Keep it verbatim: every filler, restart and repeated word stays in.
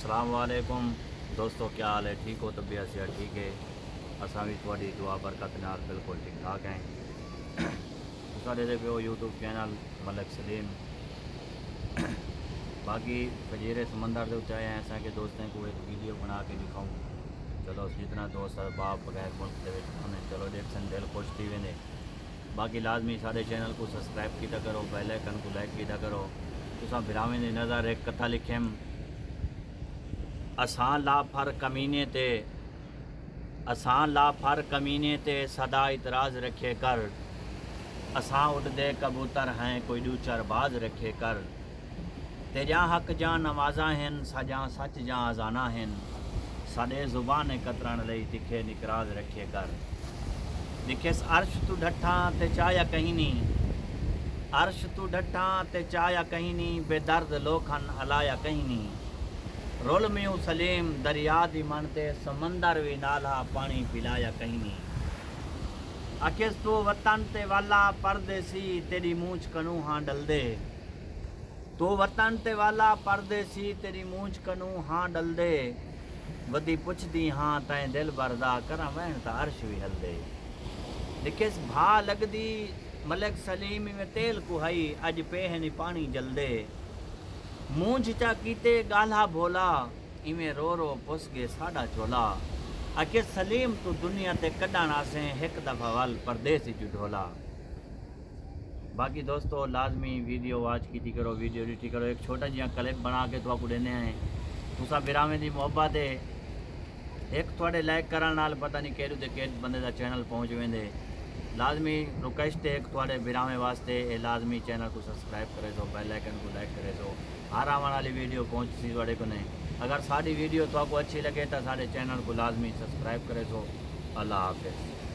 अस्सलाम वालेकुम दोस्तों, क्या हाल है? ठीक हो? तबीयत से ठीक है? असा भी थोड़ी दुआ बरकत नाल बिल्कुल ठीक ठाक हैं। साढ़े दे पियो यूट्यूब चैनल मलिक सलीम बाकी फजीरे समंदर के उत्ते आए हैं असा के दोस्तों को एक वीडियो बना के दिखाऊँ। चलो जितना दोस्त बाप बगैर मुल्क के चलो देखसन दिल खुश थी वेंदे। बाकी लाजमी साढ़े चैनल को सब्सक्राइब किया करो, बेल आइकन को लाइक किया करो। तुसा बिरावें दी नज़र एक कथा लिखेम, असां ला फर कमीने ते असां ला फर कमीने ते सदा इतराज़ रखे कर। असां उड़दे कबूतर हैं कोई दू चार बाज रखे कर। तेजा हक जा नवाजा हैं सजा सच जा अजाना हैं। साडे जुबान कतरण लई तिखे निकराज रखे कर। दिखेस अर्श तू ढठा ते चाया कहीं नहीं। अर्श तू ढठा ते चाया कहीं नहीं। बेदर्द लोखन हलाया कहीं नहीं। रोल में सलीम दरिया दी मनते समंदर भी नाला पानी पिलाया कहीं नहीं। अकेस तू वतन ते वाला परदेसी तेरी मूंछ कनू हाँ डल दे। तू वतन ते वाला परदेसी तेरी मूंछ कनू हाँ डल दे। वदी पुछदी हाँ तैं दिल बरदा करा वहन ता अर्श भी हल दे। दिखेस भा लगदी मलिक सलीम में तेल कुहाई अज पेहनी पानी जल दे। मूंझ चा कीते गाल्हा भोला इवें रो रो पुस गे साडा चोला। अके सलीम तू दुनिया ते कढण आसे एक दफ़ा वल परदेसी जू ढोला। बाकी दोस्तों लाजमी वीडियो वॉच की करो, वीडियो डिटी करो। एक छोटा जिहा क्लिप बना के तुहाकू देने हैं। तुसा बिरावें दी मोहब्बत है एक थोड़े लाइक करन नाल पता नहीं केड़ू ते केड़ बंदे दा चैनल पहुँच वेंदे। लाजमी रिक्वेस्ट है एक थोड़े बिरावें वास्ते ए लाजमी चैनल को सब्सक्राइब करे सो, बेल आइकन को लाइक करे सो, हर आने वाली वीडियो पहुँचती थोड़े को नहीं। अगर साड़ी वीडियो तो आपको अच्छी लगे तो साढ़े चैनल को लाजमी सब्सक्राइब करे सो। अल्लाह हाफिज़।